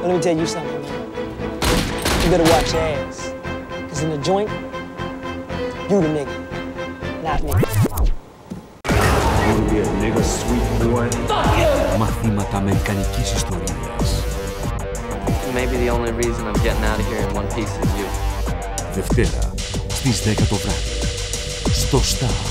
let me tell you something, man. You better watch your ass. Cause in the joint, you the nigga, not me. You be a nigga, sweet boy. Μαθήματα αμερικανικής ιστορίας. Maybe the only reason I'm getting out of here in one piece is you. Δευτέρα, στις 10 το βράδυ. Στο Star.